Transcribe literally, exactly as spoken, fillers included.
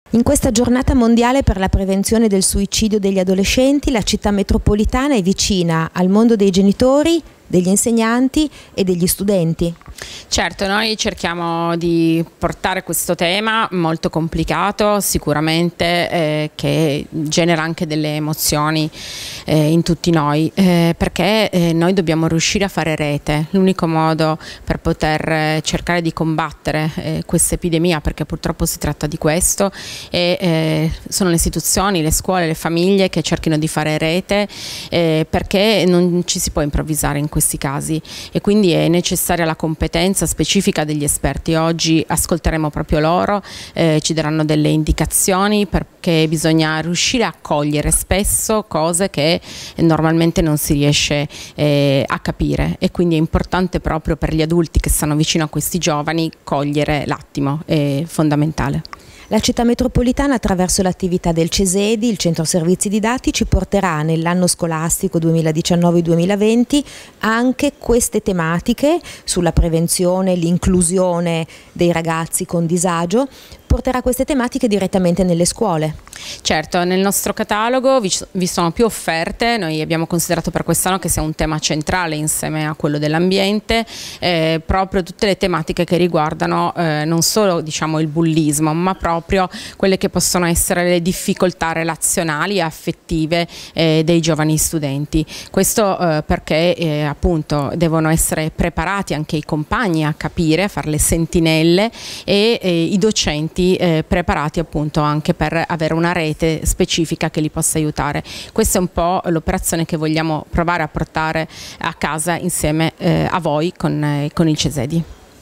In questa giornata mondiale per la prevenzione del suicidio degli adolescenti, la città metropolitana è vicina al mondo dei genitori, degli insegnanti e degli studenti. Certo, noi cerchiamo di portare questo tema molto complicato, sicuramente eh, che genera anche delle emozioni eh, in tutti noi, eh, perché eh, noi dobbiamo riuscire a fare rete. L'unico modo per poter eh, cercare di combattere eh, questa epidemia, perché purtroppo si tratta di questo, e eh, sono le istituzioni, le scuole, le famiglie che cerchino di fare rete, eh, perché non ci si può improvvisare in questi casi e quindi è necessaria la competenza specifica degli esperti. Oggi ascolteremo proprio loro, eh, ci daranno delle indicazioni, perché bisogna riuscire a cogliere spesso cose che normalmente non si riesce eh, a capire, e quindi è importante proprio per gli adulti che stanno vicino a questi giovani cogliere l'attimo, è fondamentale. La città metropolitana, attraverso l'attività del CESEDI, il Centro Servizi Didattici, porterà nell'anno scolastico duemiladiciannove duemilaventi anche queste tematiche sulla prevenzione, l'inclusione dei ragazzi con disagio, porterà queste tematiche direttamente nelle scuole. Certo, nel nostro catalogo vi, vi sono più offerte. Noi abbiamo considerato per quest'anno che sia un tema centrale insieme a quello dell'ambiente, eh, proprio tutte le tematiche che riguardano eh, non solo, diciamo, il bullismo, ma proprio quelle che possono essere le difficoltà relazionali e affettive eh, dei giovani studenti. Questo eh, perché eh, appunto devono essere preparati anche i compagni a capire, a fare le sentinelle, e eh, i docenti Eh, preparati appunto anche per avere una rete specifica che li possa aiutare. Questa è un po' l'operazione che vogliamo provare a portare a casa insieme eh, a voi con, eh, con il CESEDI.